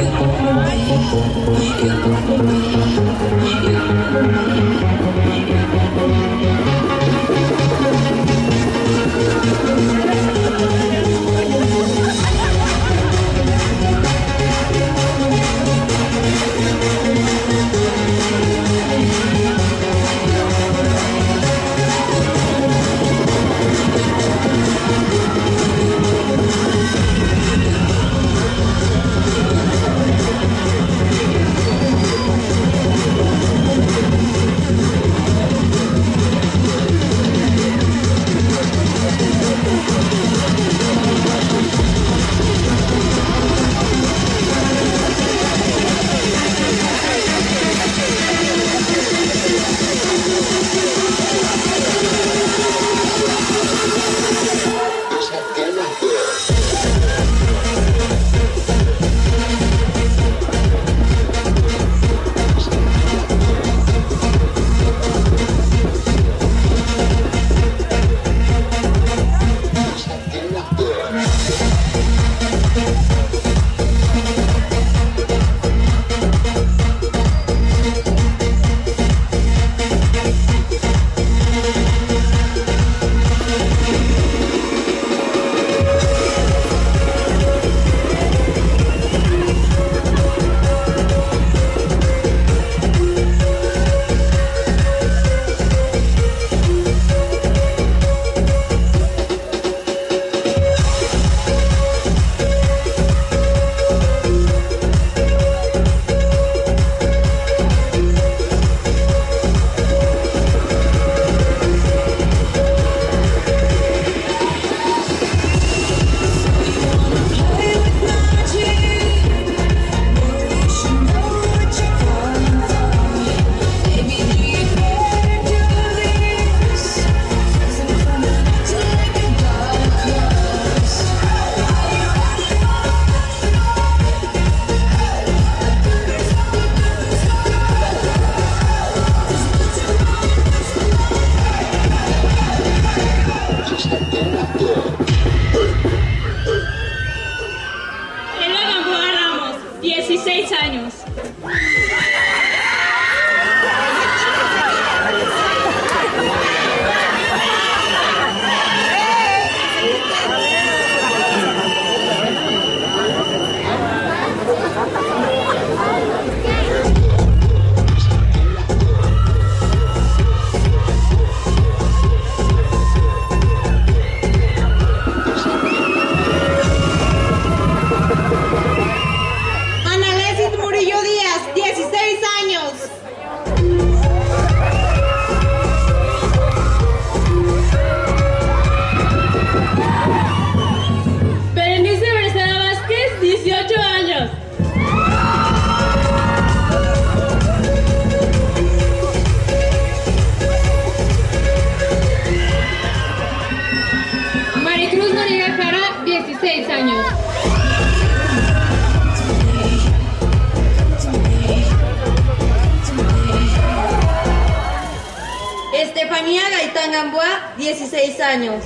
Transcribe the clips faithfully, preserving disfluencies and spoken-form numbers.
Estefanía Gaitán Gamboa, dieciséis años.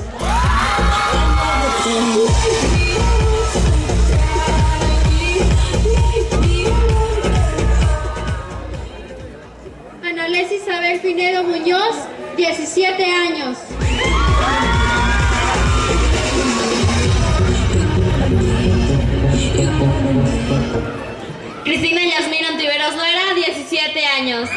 Anales Isabel Pinedo Muñoz, diecisiete años. Cristina Yasmín Antiveros Loera, diecisiete años.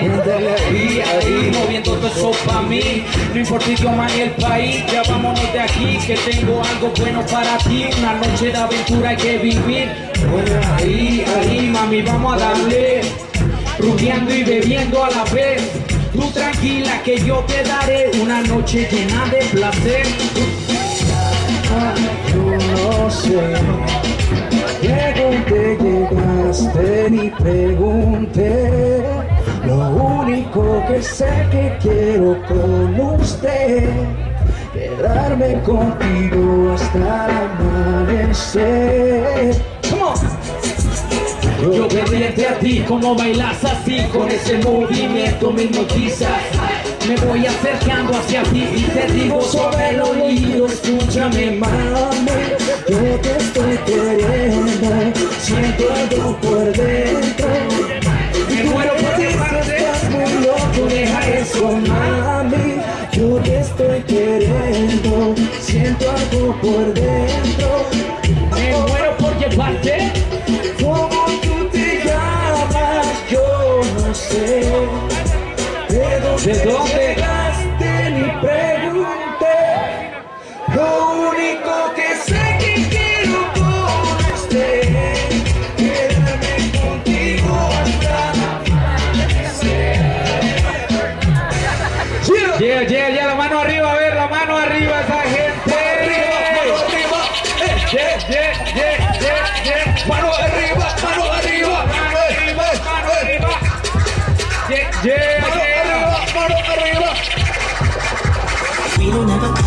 ahí, ahí, moviendo todo eso pa' mí. No importa el idioma ni el país, ya vámonos de aquí, que tengo algo bueno para ti. Una noche de aventura hay que vivir. Bueno, ahí, ahí, mami, vamos a darle. Rubiando y bebiendo a la vez. Tú tranquila que yo te daré una noche llena de placer. Yo no sé, pregunté, llegaste ni pregunté. Lo único que sé que quiero con usted, quedarme contigo hasta el amanecer. Yo pendiente a ti, como bailas así, con ese movimiento me hipnotizas. Me voy acercando hacia ti y te digo sobre el oído, escúchame, Mami, yo te estoy queriendo, siento algo por dentro. me muero por llevarte. Estás muy loco, deja eso, mami. Yo te estoy queriendo, siento algo por dentro. Me muero por llevarte. ¿Cómo tú te llamas? Yo no sé. ¿De dónde, ¿De dónde? llegaste? Ni pregunté. Lo único que sé que quiero con usted, quedarme contigo hasta amanecer. Yeah, yeah, yeah, la mano arriba, a ver, la mano arriba esa gente. Mano arriba, Yeah, yeah, yeah, yeah, yeah. mano arriba, mano arriba, Mano arriba, mano arriba. Yeah, yeah, mano yeah. arriba, mano arriba.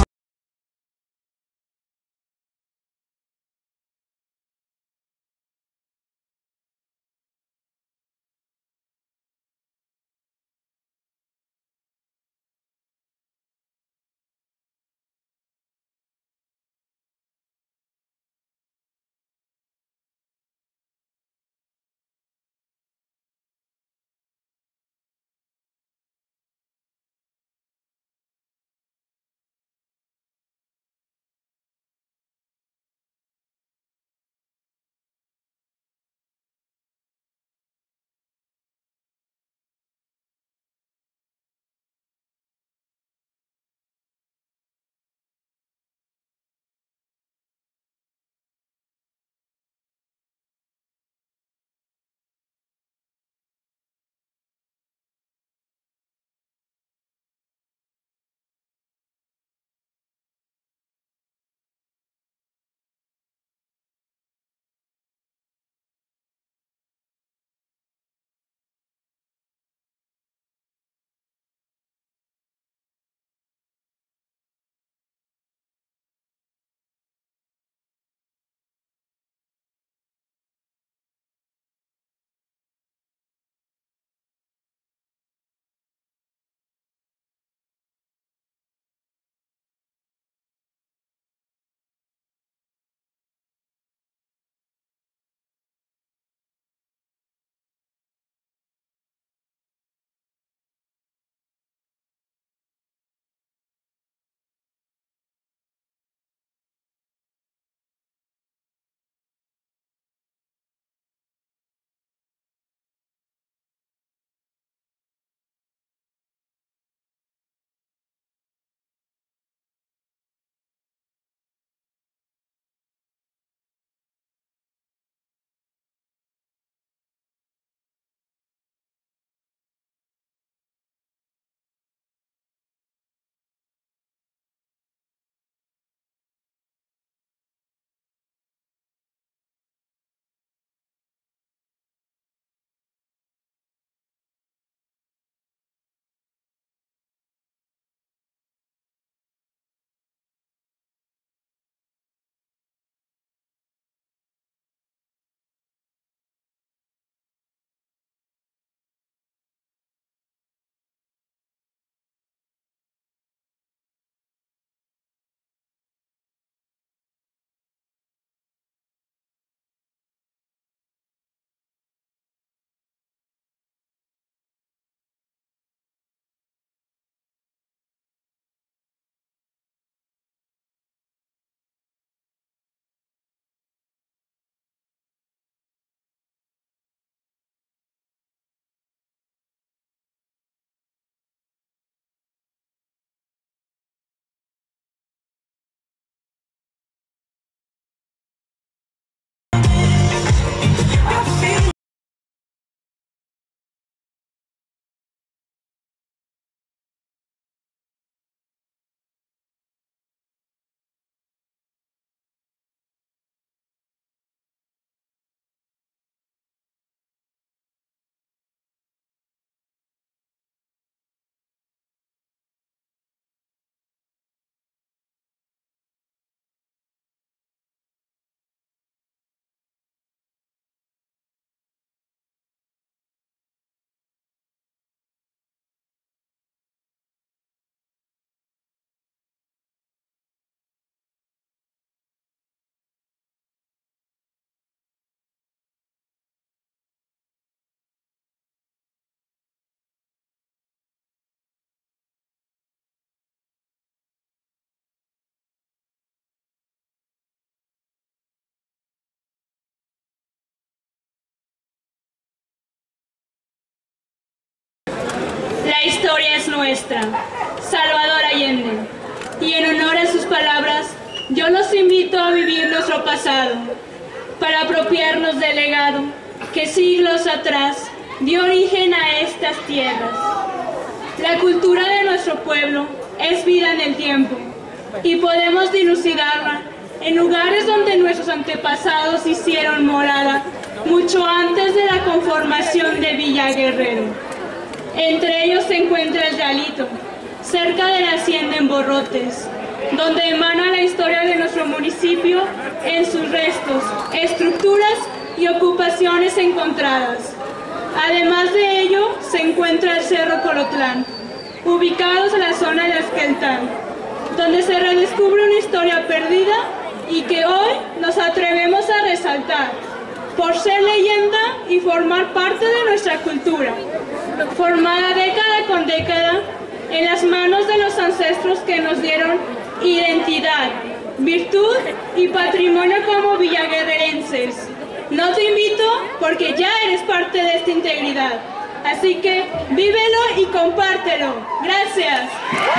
La historia es nuestra, Salvador Allende. Y en honor a sus palabras, yo los invito a vivir nuestro pasado, para apropiarnos del legado que siglos atrás dio origen a estas tierras. La cultura de nuestro pueblo es vida en el tiempo y podemos dilucidarla en lugares donde nuestros antepasados hicieron morada mucho antes de la conformación de Villa Guerrero. Entre ellos se encuentra el Realito, cerca de la hacienda en Borrotes, donde emana la historia de nuestro municipio en sus restos, estructuras y ocupaciones encontradas. Además de ello, se encuentra el Cerro Colotlán, ubicados en la zona de Azqueltán, donde se redescubre una historia perdida y que hoy nos atrevemos a resaltar, por ser leyenda y formar parte de nuestra cultura, formada década con década en las manos de los ancestros que nos dieron identidad, virtud y patrimonio como villaguerrerenses. No te invito porque ya eres parte de esta integridad, así que vívelo y compártelo. Gracias.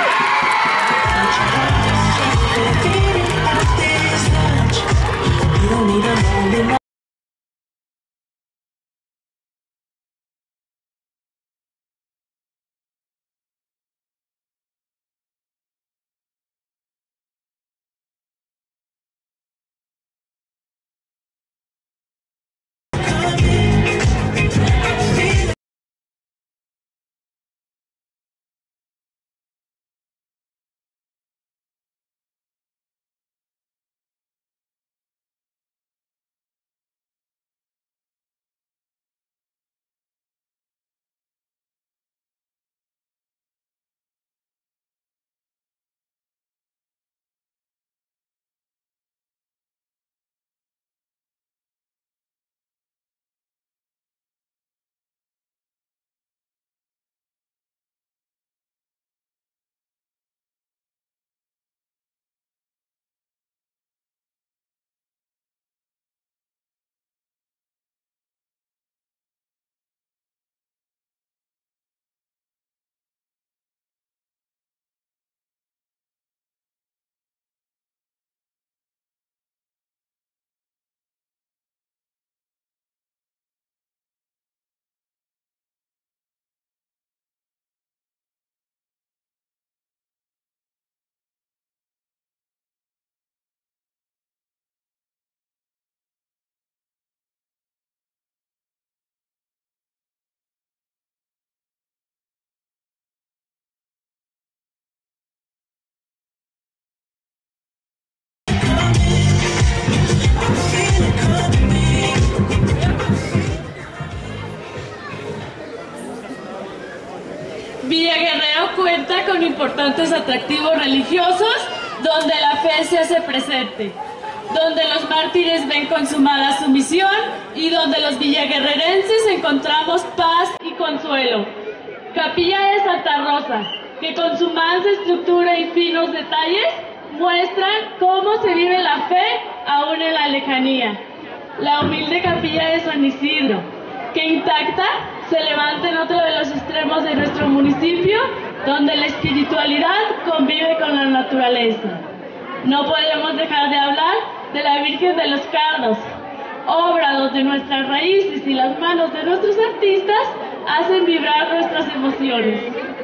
Villa Guerrero cuenta con importantes atractivos religiosos donde la fe se hace presente, donde los mártires ven consumada su misión y donde los villaguerrerenses encontramos paz y consuelo. Capilla de Santa Rosa, que con su mansa estructura y finos detalles muestran cómo se vive la fe aún en la lejanía. La humilde Capilla de San Isidro, que intacta se levanta en otro de los extremos de nuestro municipio, donde la espiritualidad convive con la naturaleza. No podemos dejar de hablar de la Virgen de los Cardos, obra donde nuestras raíces y las manos de nuestros artistas hacen vibrar nuestras emociones.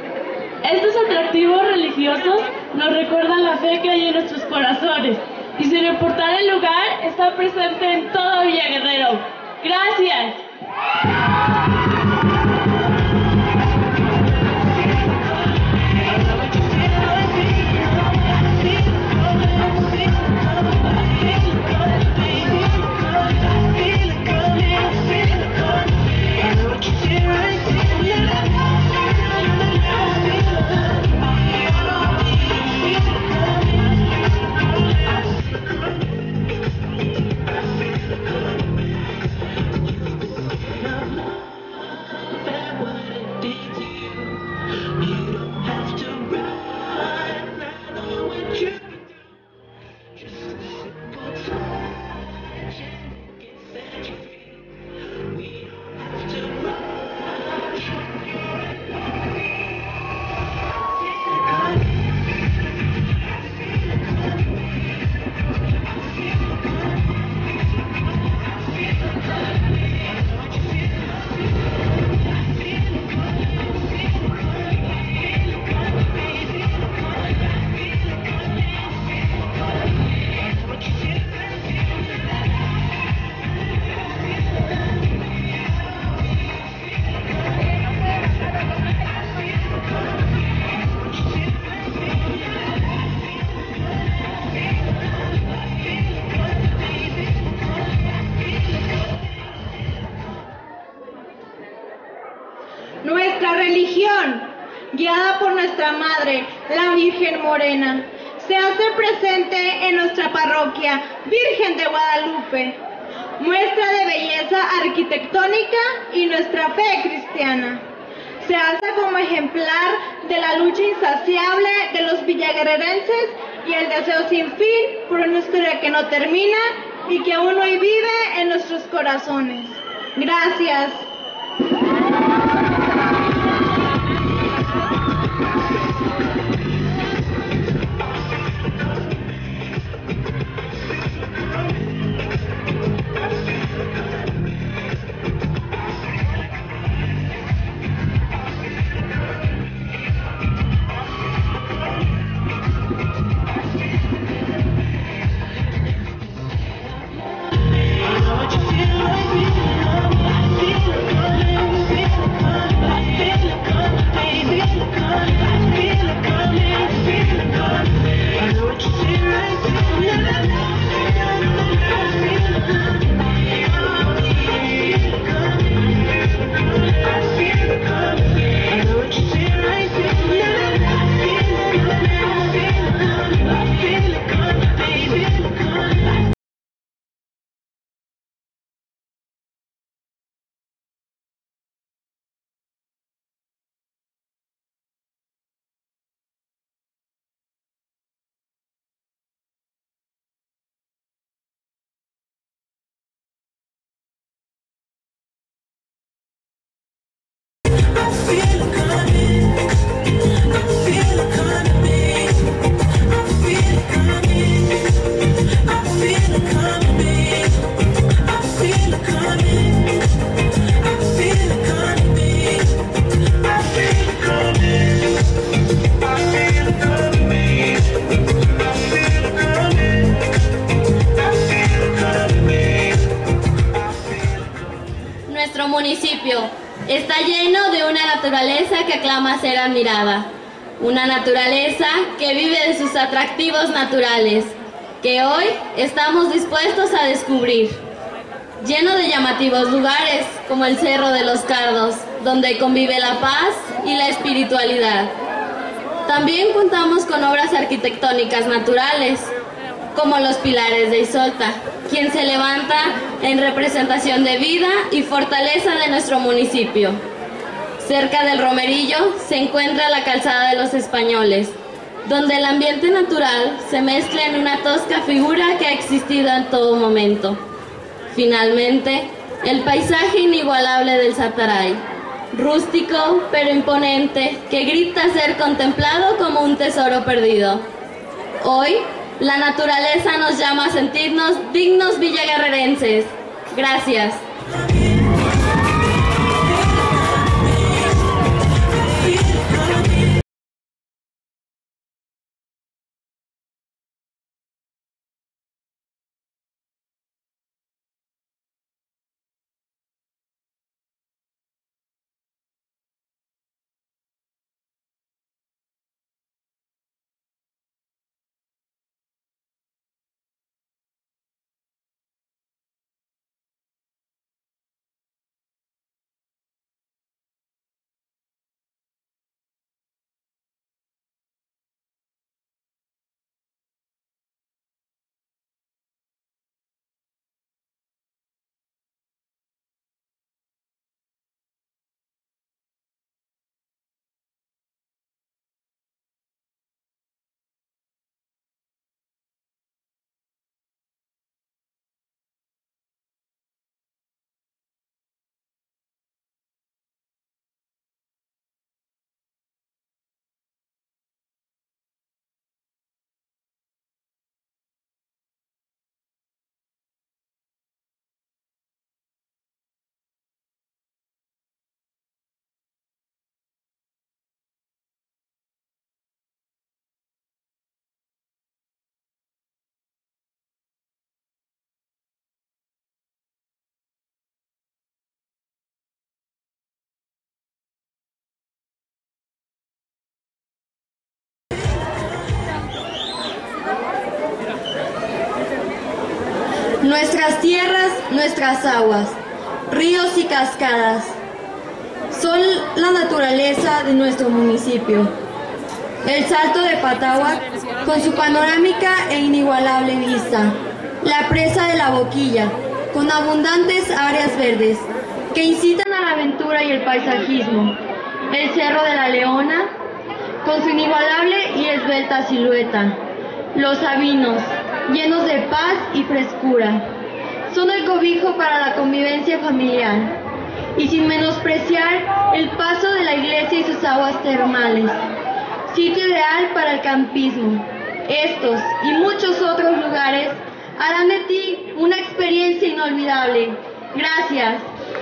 Estos atractivos religiosos nos recuerdan la fe que hay en nuestros corazones y sin importar el lugar, está presente en todo Villa Guerrero. ¡Gracias! tradición, guiada por nuestra Madre, la Virgen Morena, se hace presente en nuestra parroquia Virgen de Guadalupe, muestra de belleza arquitectónica y nuestra fe cristiana. Se alza como ejemplar de la lucha insaciable de los villaguerrerenses y el deseo sin fin por una historia que no termina y que aún hoy vive en nuestros corazones. Gracias. Nuestro municipio está lleno de una naturaleza que aclama ser admirada, una naturaleza que vive de sus atractivos naturales, que hoy estamos dispuestos a descubrir. Lleno de llamativos lugares como el Cerro de los Cardos, donde convive la paz y la espiritualidad. También contamos con obras arquitectónicas naturales, como los pilares de Isolta, quien se levanta en representación de vida y fortaleza de nuestro municipio. Cerca del Romerillo se encuentra la Calzada de los Españoles, donde el ambiente natural se mezcla en una tosca figura que ha existido en todo momento. Finalmente, el paisaje inigualable del Sataray, rústico pero imponente, que grita ser contemplado como un tesoro perdido. Hoy, la naturaleza nos llama a sentirnos dignos villaguerrerenses. Gracias. Nuestras tierras, nuestras aguas, ríos y cascadas, son la naturaleza de nuestro municipio. El Salto de Patáhuac, con su panorámica e inigualable vista. La presa de la Boquilla, con abundantes áreas verdes que incitan a la aventura y el paisajismo. El Cerro de la Leona, con su inigualable y esbelta silueta. Los Sabinos, llenos de paz y frescura, son el cobijo para la convivencia familiar. Y sin menospreciar el paso de la iglesia y sus aguas termales, sitio ideal para el campismo. Estos y muchos otros lugares harán de ti una experiencia inolvidable. Gracias.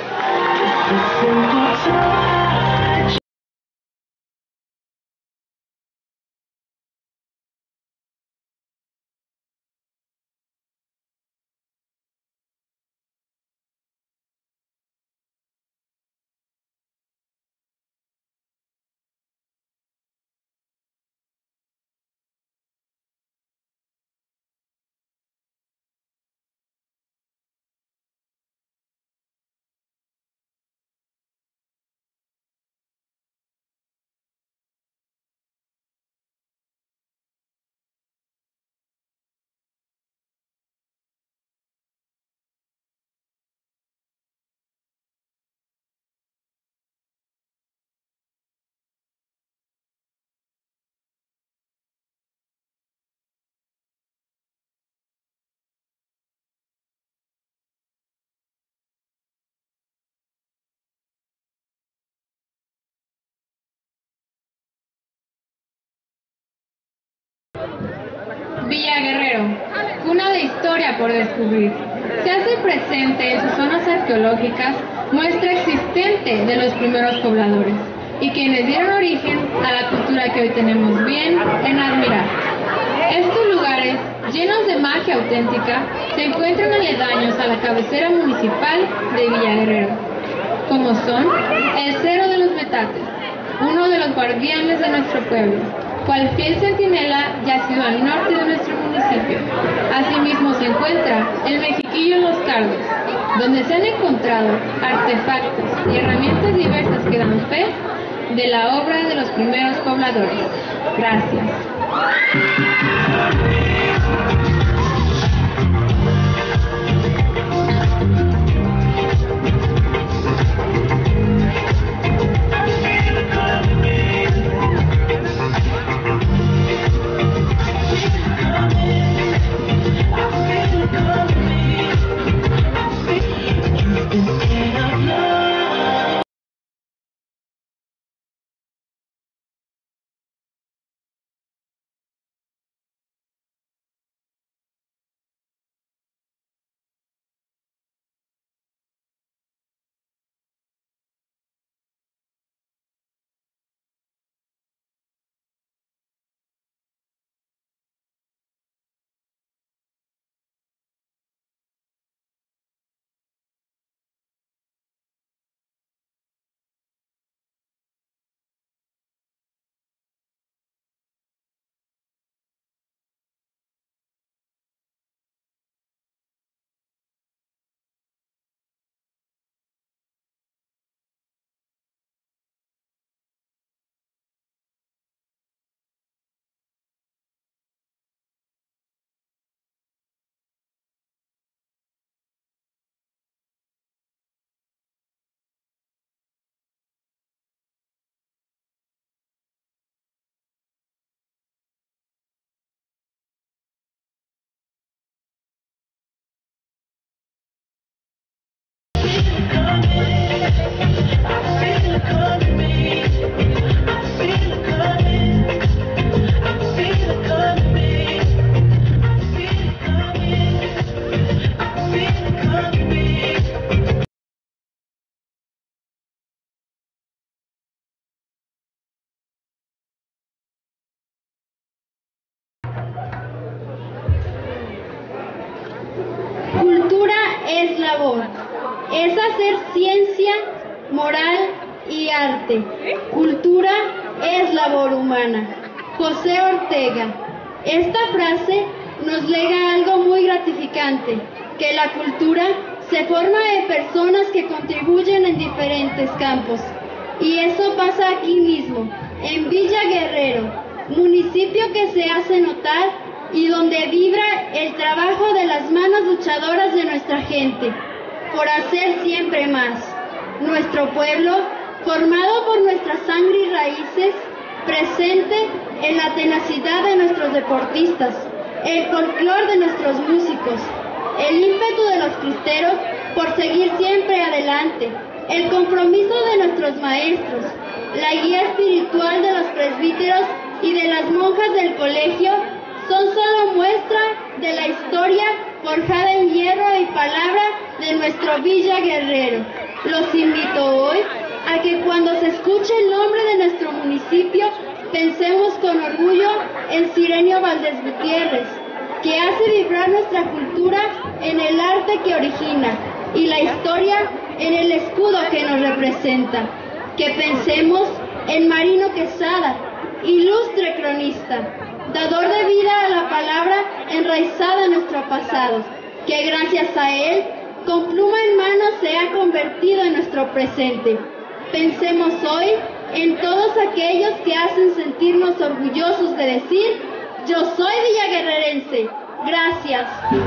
Villa Guerrero, cuna de historia por descubrir. Se hace presente en sus zonas arqueológicas muestra existente de los primeros pobladores y quienes dieron origen a la cultura que hoy tenemos bien en admirar. Estos lugares, llenos de magia auténtica, se encuentran aledaños a la cabecera municipal de Villa Guerrero, como son el Cerro de los Metates, uno de los guardianes de nuestro pueblo, cual fiel centinela yacido al norte de nuestro municipio. Asimismo se encuentra el Mexiquillo Los Cardos, donde se han encontrado artefactos y herramientas diversas que dan fe de la obra de los primeros pobladores. Gracias. Es labor, es hacer ciencia, moral y arte. Cultura es labor humana. José Ortega. Esta frase nos lega algo muy gratificante, que la cultura se forma de personas que contribuyen en diferentes campos, Y eso pasa aquí mismo, en Villa Guerrero, municipio que se hace notar y donde vibra el trabajo de las manos luchadoras de nuestra gente, por hacer siempre más. Nuestro pueblo, formado por nuestra sangre y raíces, presente en la tenacidad de nuestros deportistas, el folclor de nuestros músicos, el ímpetu de los cristeros por seguir siempre adelante, el compromiso de nuestros maestros, la guía espiritual de los presbíteros y de las monjas del colegio, son solo muestra de la historia forjada en hierro y palabra de nuestro Villa Guerrero. Los invito hoy a que cuando se escuche el nombre de nuestro municipio, pensemos con orgullo en Cirenio Valdés Gutiérrez, que hace vibrar nuestra cultura en el arte que origina y la historia en el escudo que nos representa. Que pensemos en Marino Quesada, ilustre cronista, dador de vida a la palabra enraizada en nuestro pasado, que gracias a él, con pluma en mano se ha convertido en nuestro presente. Pensemos hoy en todos aquellos que hacen sentirnos orgullosos de decir: yo soy villaguerrerense. Gracias.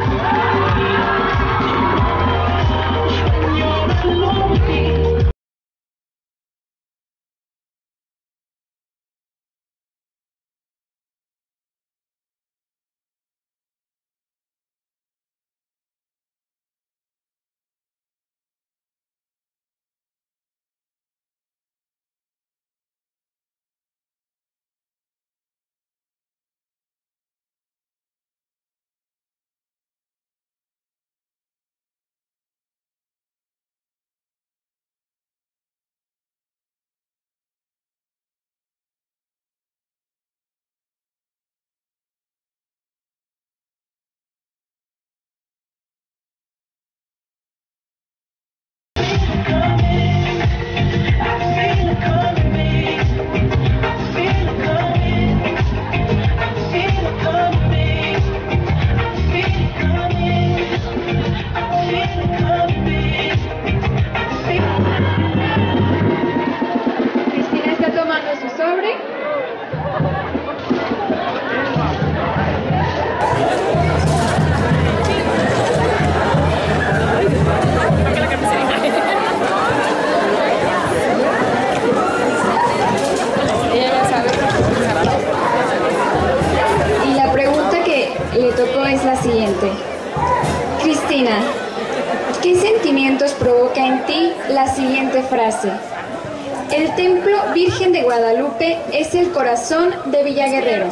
Cristina, ¿qué sentimientos provoca en ti la siguiente frase? El Templo Virgen de Guadalupe es el corazón de Villa Guerrero.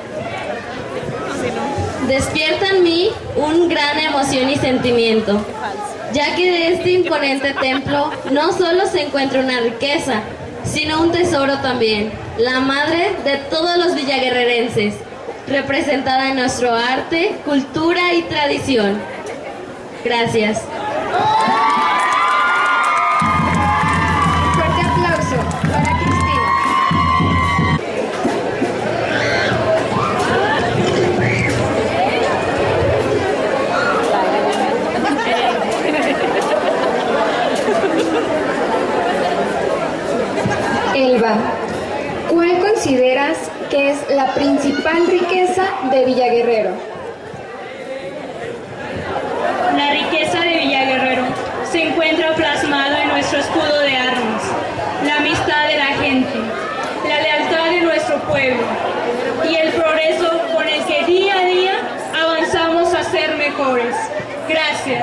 Despierta en mí un gran emoción y sentimiento, ya que de este imponente templo no solo se encuentra una riqueza, sino un tesoro también, la madre de todos los villaguerrerenses, representada en nuestro arte, cultura y tradición. Gracias. Un fuerte aplauso para Cristina. Elba, ¿cuál consideras que es la principal riqueza de Villa Guerrero? La riqueza de Villa Guerrero se encuentra plasmada en nuestro escudo de armas, la amistad de la gente, la lealtad de nuestro pueblo y el progreso con el que día a día avanzamos a ser mejores. Gracias.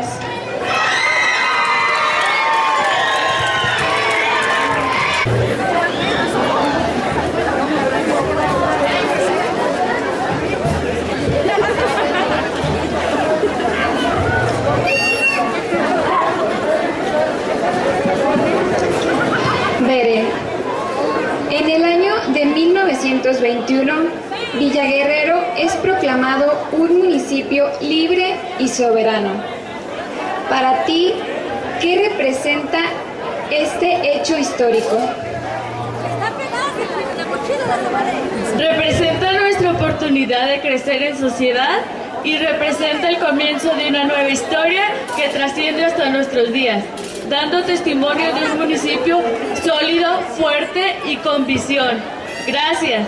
Bere, en el año de mil novecientos veintiuno, Villa Guerrero es proclamado un municipio libre y soberano. Para ti, ¿qué representa este hecho histórico? Representa nuestra oportunidad de crecer en sociedad y representa el comienzo de una nueva historia que trasciende hasta nuestros días. dando testimonio de un municipio sólido, fuerte y con visión. Gracias.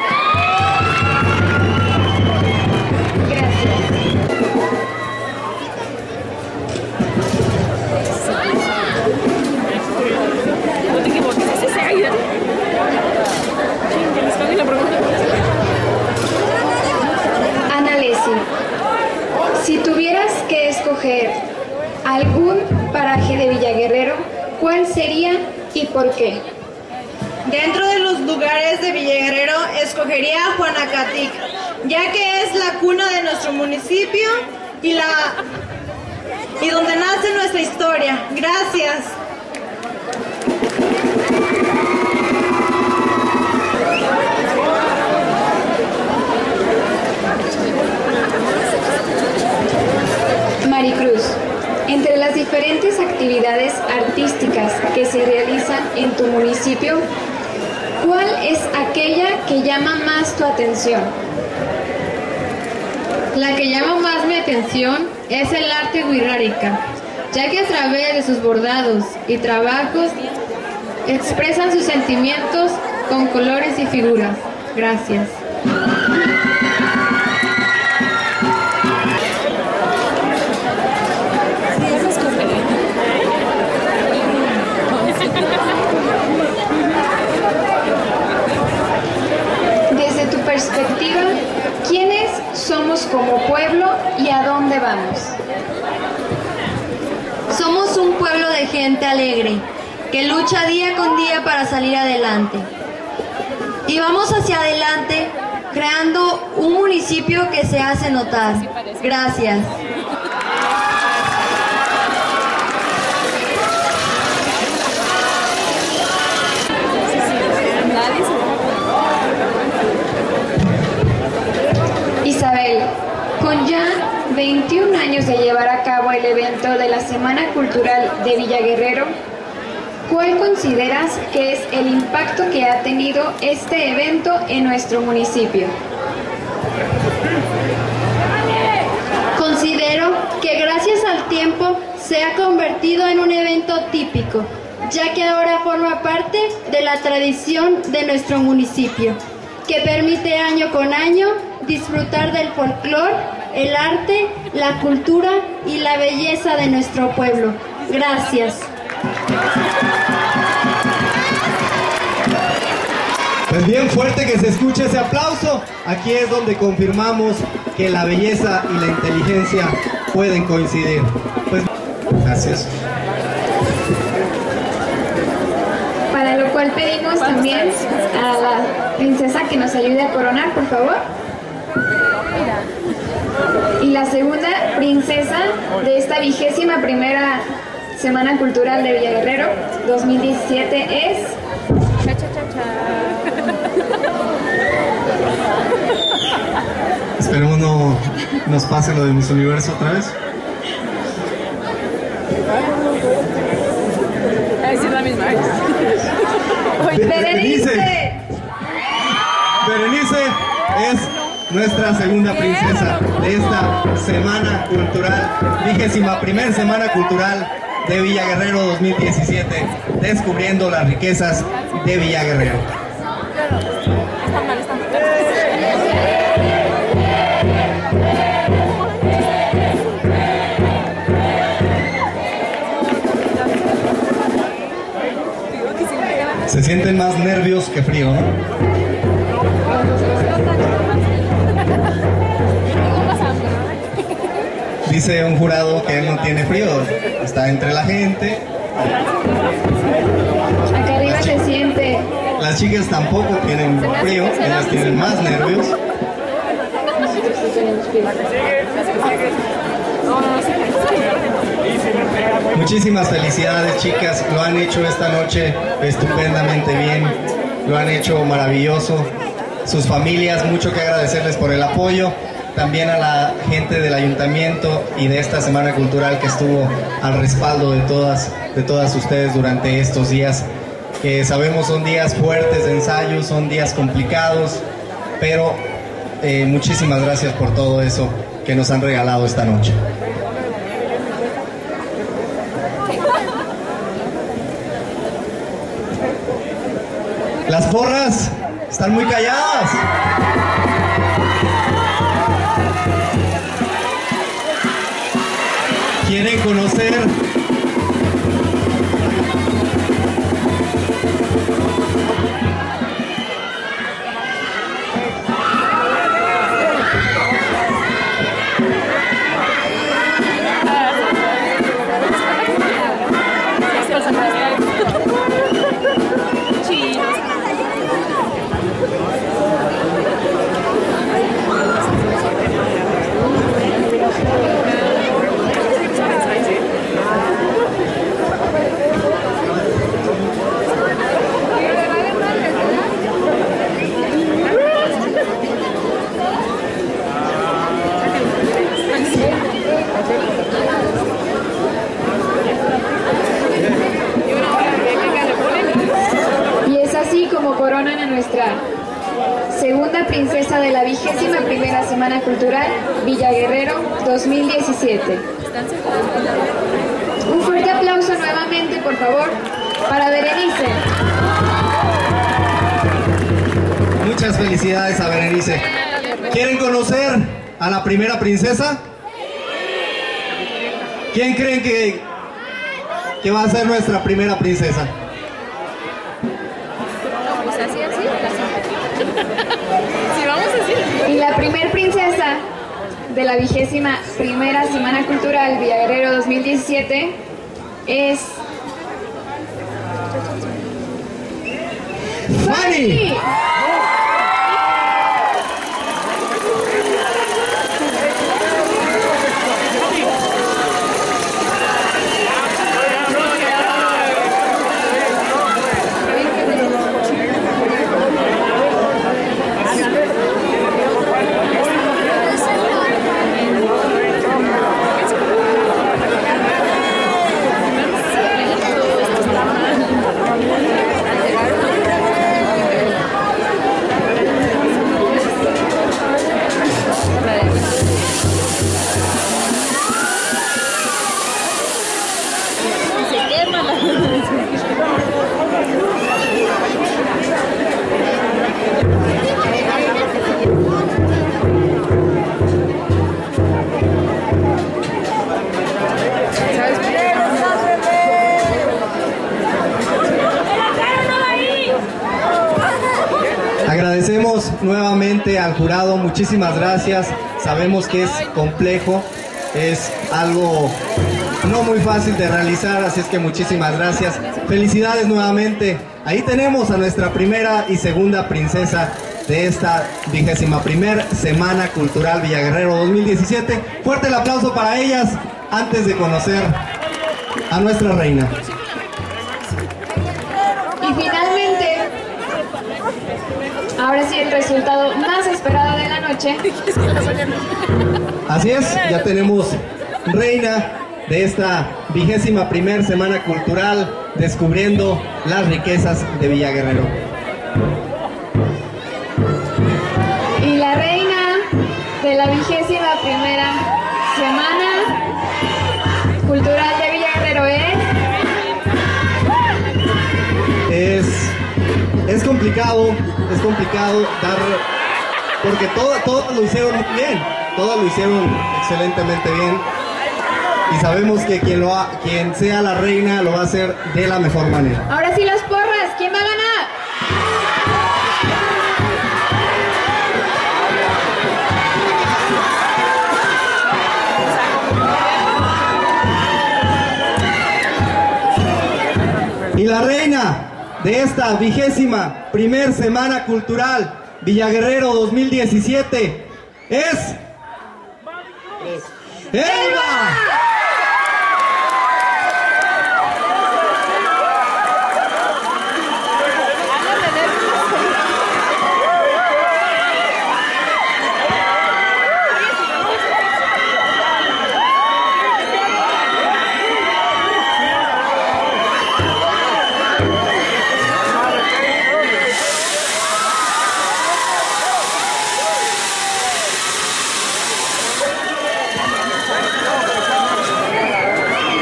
Ana Leslie, si tuvieras que escoger algún paraje de Villa Guerrero, ¿cuál sería y por qué? Dentro de los lugares de Villa Guerrero escogería Juanacatic, ya que es la cuna de nuestro municipio y, la, y donde nace nuestra historia. Gracias. Maricruz, entre las diferentes actividades artísticas que se realizan en tu municipio, ¿cuál es aquella que llama más tu atención? La que llama más mi atención es el arte wixárika, ya que a través de sus bordados y trabajos expresan sus sentimientos con colores y figuras. Gracias. Desde tu perspectiva, ¿quiénes somos como pueblo y a dónde vamos? Somos un pueblo de gente alegre, que lucha día con día para salir adelante. Y vamos hacia adelante creando un municipio que se hace notar. Gracias. Isabel, con ya veintiún años de llevar a cabo el evento de la Semana Cultural de Villa Guerrero, ¿cuál consideras que es el impacto que ha tenido este evento en nuestro municipio? Considero que gracias al tiempo se ha convertido en un evento típico, ya que ahora forma parte de la tradición de nuestro municipio, que permite año con año disfrutar del folclore, el arte, la cultura y la belleza de nuestro pueblo. Gracias. Pues bien fuerte que se escuche ese aplauso. Aquí es donde confirmamos que la belleza y la inteligencia pueden coincidir. Pues gracias. Para lo cual pedimos también a la princesa que nos ayude a coronar, por favor. Y la segunda princesa de esta vigésima primera Semana Cultural de Villa Guerrero dos mil diecisiete es... Esperemos no nos pase lo de Miss Universo otra vez. Es la misma. Berenice. Berenice es nuestra segunda princesa de esta Semana Cultural, vigésima primera Semana Cultural de Villa Guerrero dos mil diecisiete, descubriendo las riquezas de Villa Guerrero. Se sienten más nervios que frío, ¿no? Dice un jurado que él no tiene frío, está entre la gente. Acá arriba se siente. Las chicas tampoco tienen frío, ellas tienen más nervios. Nosotros sí tenemos frío. Muchísimas felicidades, chicas, lo han hecho esta noche estupendamente bien, lo han hecho maravilloso. Sus familias, mucho que agradecerles por el apoyo. También a la gente del ayuntamiento y de esta Semana Cultural que estuvo al respaldo de todas, de todas ustedes durante estos días, que sabemos son días fuertes de ensayo, son días complicados, pero eh, muchísimas gracias por todo eso que nos han regalado esta noche. Las porras están muy calladas. ¿Quieren conocer coronan a nuestra segunda princesa de la vigésima primera Semana Cultural Villa Guerrero dos mil diecisiete. Un fuerte aplauso nuevamente, por favor, para Berenice. Muchas felicidades a Berenice. ¿Quieren conocer a la primera princesa? ¿Quién creen que, que va a ser nuestra primera princesa? Y la primer princesa de la vigésima primera Semana Cultural Villa Guerrero dos mil diecisiete es ¡Fanny! Agradecemos nuevamente al jurado, muchísimas gracias. Sabemos que es complejo, es algo no muy fácil de realizar, así es que muchísimas gracias. Felicidades nuevamente. Ahí tenemos a nuestra primera y segunda princesa de esta vigésima primer Semana Cultural Villa Guerrero dos mil diecisiete. Fuerte el aplauso para ellas antes de conocer a nuestra reina. Y finalmente, ahora sí, el resultado más esperado de la noche. Así es, ya tenemos reina de esta vigésima primer Semana Cultural, descubriendo las riquezas de Villa Guerrero. Y la reina de la vigésima primera Semana Cultural de Villa Guerrero es... Es, es complicado, es complicado dar, porque todos todo lo hicieron muy bien, todos lo hicieron excelentemente bien. Y sabemos que quien, lo ha, quien sea la reina lo va a hacer de la mejor manera. Ahora sí las porras, ¿quién va a ganar? Y la reina de esta vigésima primer Semana Cultural Villa Guerrero dos mil diecisiete es... ¡Elba!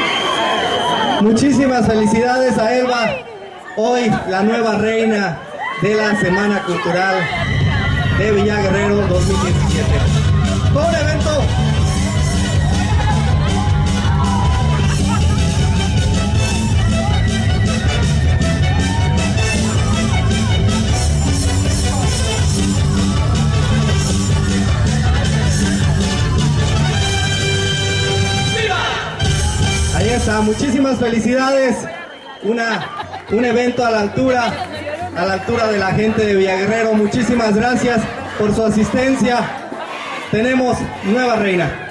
Muchísimas felicidades a Elba, hoy la nueva reina de la Semana Cultural de Villa Guerrero dos mil diecisiete. Todo un evento Ahí está, muchísimas felicidades, Una, un evento a la altura, a la altura de la gente de Villa Guerrero. Muchísimas gracias por su asistencia. Tenemos nueva reina.